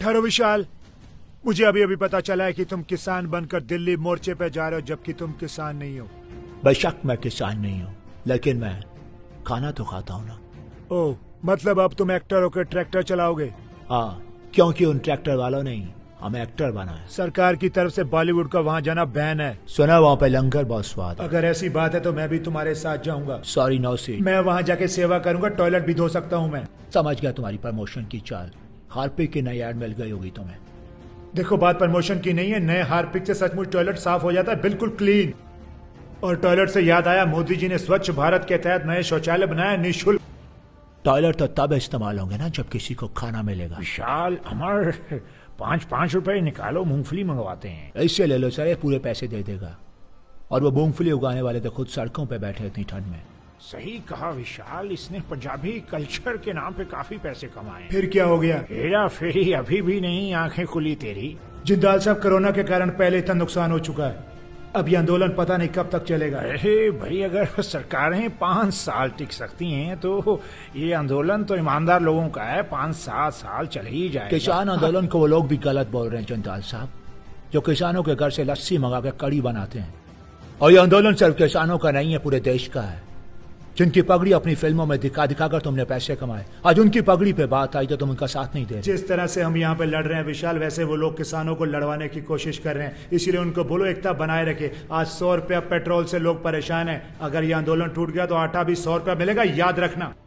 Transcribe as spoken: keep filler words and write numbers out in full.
ठहरो विशाल, मुझे अभी अभी पता चला है कि तुम किसान बनकर दिल्ली मोर्चे पे जा रहे हो, जबकि तुम किसान नहीं हो। बेशक मैं किसान नहीं हूँ, लेकिन मैं खाना तो खाता हूँ ना। ओह, मतलब अब तुम एक्टर होकर ट्रैक्टर चलाओगे? हाँ, क्योंकि उन ट्रैक्टर वालों ने हमें एक्टर बनाया। सरकार की तरफ से बॉलीवुड का वहाँ जाना बैन है। सुना वहाँ पे लंगर बहुत स्वाद है। अगर ऐसी बात है तो मैं भी तुम्हारे साथ जाऊंगा। सॉरी नो सी, मैं वहाँ जाके सेवा करूंगा, टॉयलेट भी धो सकता हूँ मैं। समझ गया तुम्हारी प्रमोशन की चाल। हार्पिक की नई ऐड मिल गई होगी तुम्हें। देखो, बात प्रमोशन की नहीं है, नए हार्पिक से सचमुच टॉयलेट साफ हो जाता है, बिल्कुल क्लीन। और टॉयलेट से याद आया, मोदी जी ने स्वच्छ भारत के तहत नए शौचालय बनाए निःशुल्क। टॉयलेट तो तब इस्तेमाल होंगे ना जब किसी को खाना मिलेगा। विशाल, अमर, पाँच पाँच रुपए निकालो, मूंगफली मंगवाते हैं। ऐसे ले लो सर, ये पूरे पैसे दे देगा। और वो मूंगफली उगाने वाले तो खुद सड़कों पे बैठे इतनी ठंड में। सही कहा विशाल, इसने पंजाबी कल्चर के नाम पे काफी पैसे कमाए। फिर क्या हो गया? हेरा फेरी अभी भी नहीं आंखें खुली तेरी। जिंदाल साहब, कोरोना के कारण पहले इतना नुकसान हो चुका है, अब ये आंदोलन पता नहीं कब तक चलेगा। अरे भाई, अगर सरकारें पाँच साल टिक सकती हैं तो ये आंदोलन तो ईमानदार लोगों का है, पाँच सात साल चल ही जाएगा। किसान आंदोलन को वो लोग भी गलत बोल रहे हैं जिंदाल साहब, जो किसानों के घर से लस्सी मंगा के कड़ी बनाते हैं। और ये आंदोलन सिर्फ किसानों का नहीं है, पूरे देश का है। जिनकी पगड़ी अपनी फिल्मों में दिखा दिखा कर तुमने पैसे कमाए, आज उनकी पगड़ी पे बात आई तो तुम उनका साथ नहीं दे। जिस तरह से हम यहाँ पे लड़ रहे हैं विशाल, वैसे वो लोग किसानों को लड़वाने की कोशिश कर रहे हैं, इसीलिए उनको बोलो एकता बनाए रखे। आज सौ रुपया पेट्रोल से लोग परेशान हैं, अगर ये आंदोलन टूट गया तो आटा भी सौ रुपया मिलेगा, याद रखना।